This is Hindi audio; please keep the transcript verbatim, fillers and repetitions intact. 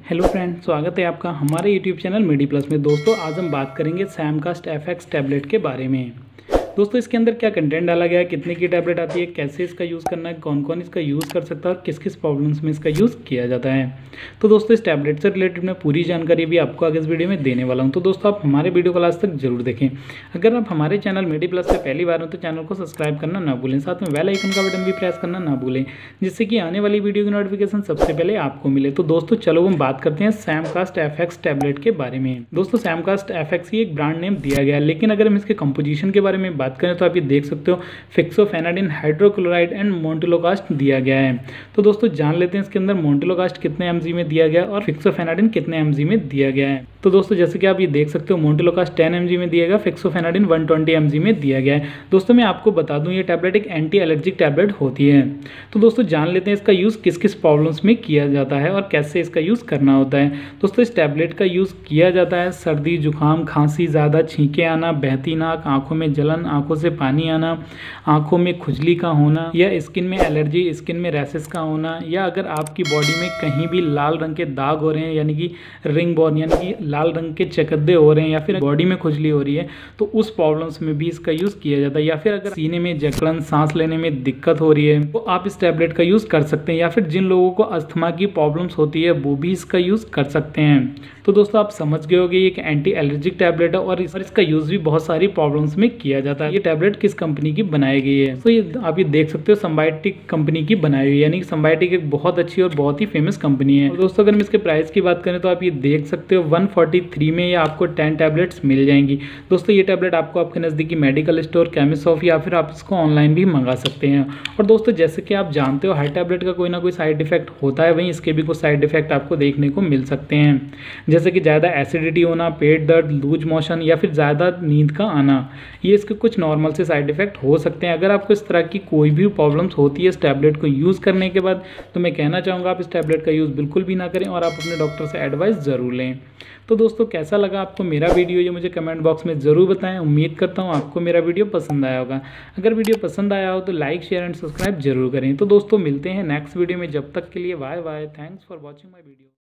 हेलो फ्रेंड, स्वागत है आपका हमारे यूट्यूब चैनल मेडी प्लस में। दोस्तों आज हम बात करेंगे सैमकास्ट एफ एक्स टैबलेट के बारे में। दोस्तों इसके अंदर क्या कंटेंट डाला गया है, कितने की टैबलेट आती है, कैसे इसका यूज़ करना है, कौन कौन इसका यूज़ कर सकता है और किस किस प्रॉब्लम्स में इसका यूज़ किया जाता है। तो दोस्तों इस टैबलेट से रिलेटेड मैं पूरी जानकारी भी आपको आगे इस वीडियो में देने वाला हूँ। तो दोस्तों आप हमारे वीडियो को लास्ट तक जरूर देखें। अगर आप हमारे चैनल मेडी प्लस से पहली बार हो तो चैनल को सब्सक्राइब करना ना भूलें, साथ में बेल आइकन का बटन भी प्रेस करना ना भूलें, जिससे कि आने वाली वीडियो की नोटिफिकेशन सबसे पहले आपको मिले। तो दोस्तों चलो हम बात करते हैं सैमकास्ट एफ एक्स टैबलेट के बारे में। दोस्तों सैमकास्ट एफ एक्स की एक ब्रांड नेम दिया गया है, लेकिन अगर हम इसके कंपोजिशन के बारे में बात करें तो आप ये देख सकते हो फिक्सोफेनाडिन हाइड्रोक्लोराइड एंड मोन्टेलोकास्ट दिया गया है। तो दोस्तों जान लेते हैं इसके अंदर मोन्टेलोकास्ट कितने एमजी में दिया गया है और फिक्सोफेनाडिन कितने एमजी में दिया गया है। तो दोस्तों जैसे कि आप ये देख सकते हो मोन्टेलोकास्ट टेन एमजी में दिया गया, फिक्सोफेनाडिन वन ट्वेंटी एमजी में दिया गया है। दोस्तों मैं आपको बता दूं ये टैबलेट एक एंटी एलर्जिक टैबलेट होती है। तो दोस्तों जान लेते हैं इसका यूज़ किस किस प्रॉब्लम्स में किया जाता है और कैसे इसका यूज़ करना होता है। दोस्तों इस टैबलेट का यूज़ किया जाता है सर्दी जुकाम खांसी, ज़्यादा छींके आना, बहती नाक, आंखों में जलन, आंखों से पानी आना, आंखों में खुजली का होना या स्किन में एलर्जी, स्किन में रैसेस का होना, या अगर आपकी बॉडी में कहीं भी लाल रंग के दाग हो रहे हैं यानी कि रिंग बॉर्न यानी कि लाल रंग के चकद्दे हो रहे हैं या फिर बॉडी में खुजली हो रही है तो उस प्रॉब्लम्स में भी इसका यूज़ किया जाता है। या फिर अगर सीने में जकड़न, सांस लेने में दिक्कत हो रही है तो आप इस टैबलेट का यूज़ कर सकते हैं। या फिर जिन लोगों को अस्थमा की प्रॉब्लम्स होती है वो भी इसका यूज़ कर सकते हैं। तो दोस्तों आप समझ गए होंगे ये एक एंटी एलर्जिक टैबलेट है और, इस, और इसका यूज़ भी बहुत सारी प्रॉब्लम्स में किया जाता है। ये टैबलेट किस कंपनी की बनाई गई है तो ये आप ये देख सकते हो संबायोटिक कंपनी की बनाई हुई है, यानी कि संबायोटिक एक बहुत अच्छी और बहुत ही फेमस कंपनी है। और दोस्तों अगर हम इसके प्राइस की बात करें तो आप ये देख सकते हो वन फोर्टी थ्री में ये आपको टेन टैबलेट्स मिल जाएंगी। दोस्तों ये टैबलेट आपको आपके नज़दीकी मेडिकल स्टोर, केमिस्ट शॉप या फिर आप इसको ऑनलाइन भी मंगा सकते हैं। और दोस्तों जैसे कि आप जानते हो हर टैबलेट का कोई ना कोई साइड इफेक्ट होता है, वहीं इसके भी कुछ साइड इफेक्ट आपको देखने को मिल सकते हैं, जैसे कि ज़्यादा एसिडिटी होना, पेट दर्द, लूज मोशन या फिर ज़्यादा नींद का आना। ये इसके कुछ नॉर्मल से साइड इफेक्ट हो सकते हैं। अगर आपको इस तरह की कोई भी प्रॉब्लम्स होती है इस टैबलेट को यूज़ करने के बाद तो मैं कहना चाहूँगा आप इस टैबलेट का यूज़ बिल्कुल भी ना करें और आप अपने डॉक्टर से एडवाइस ज़रूर लें। तो दोस्तों कैसा लगा आपको मेरा वीडियो ये मुझे कमेंट बॉक्स में ज़रूर बताएं। उम्मीद करता हूँ आपको मेरा वीडियो पसंद आया होगा। अगर वीडियो पसंद आया हो तो लाइक, शेयर एंड सब्सक्राइब जरूर करें। तो दोस्तों मिलते हैं नेक्स्ट वीडियो में, जब तक के लिए bye bye. Thanks for watching my video.